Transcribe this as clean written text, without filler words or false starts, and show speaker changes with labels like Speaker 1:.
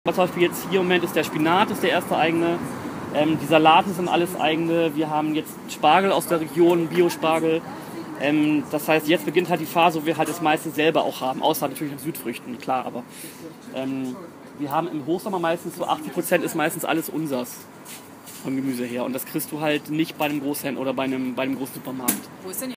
Speaker 1: Zum Beispiel jetzt hier im Moment ist der Spinat, ist der erste eigene. Die Salate sind alles eigene. Wir haben jetzt Spargel aus der Region, Biospargel. Das heißt, jetzt beginnt halt die Phase, wo wir halt das meiste selber auch haben. Außer natürlich an Südfrüchten, klar. Aber wir haben im Hochsommer meistens so 80% ist meistens alles unsers vom Gemüse her. Und das kriegst du halt nicht bei einem Großhändler oder bei einem großen Supermarkt.
Speaker 2: Wo ist denn